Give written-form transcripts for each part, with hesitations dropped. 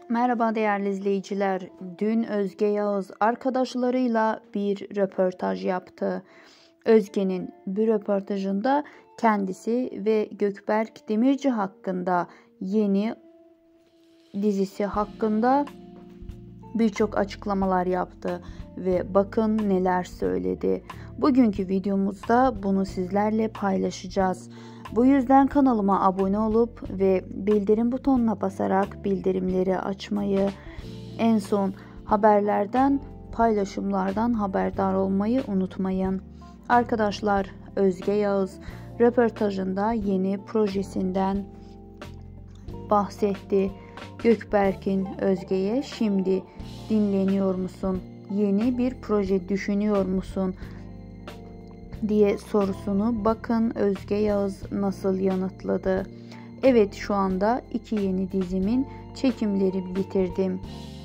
Merhaba değerli izleyiciler. Dün Özge Yağız arkadaşlarıyla bir röportaj yaptı. Özge'nin bu röportajında kendisi ve Gökberk Demirci hakkında, yeni dizisi hakkında birçok açıklamalar yaptı ve bakın neler söyledi. Bugünkü videomuzda bunu sizlerle paylaşacağız. Bu yüzden kanalıma abone olup ve bildirim butonuna basarak bildirimleri açmayı, en son haberlerden, paylaşımlardan haberdar olmayı unutmayın. Arkadaşlar, Özge Yağız röportajında yeni projesinden bahsetti. Gökberk'in Özge'ye "Şimdi dinleniyor musun? Yeni bir proje düşünüyor musun?" diye sorusunu bakın Özge Yağız nasıl yanıtladı. "Evet, şu anda 2 yeni dizimin çekimleri bitirdim.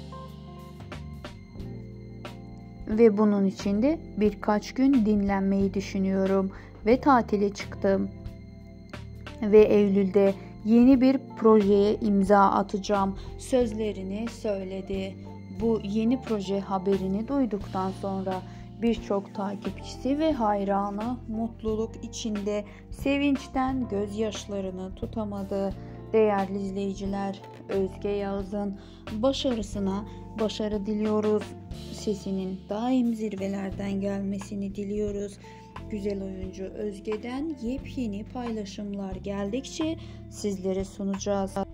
Ve bunun için de birkaç gün dinlenmeyi düşünüyorum ve tatile çıktım. Ve Eylül'de yeni bir projeye imza atacağım" sözlerini söyledi. Bu yeni proje haberini duyduktan sonra birçok takipçisi ve hayranı mutluluk içinde, sevinçten gözyaşlarını tutamadı. Değerli izleyiciler, Özge Yağız'ın başarısına başarı diliyoruz. Sesinin daim zirvelerden gelmesini diliyoruz. Güzel oyuncu Özge'den yepyeni paylaşımlar geldikçe sizlere sunacağız.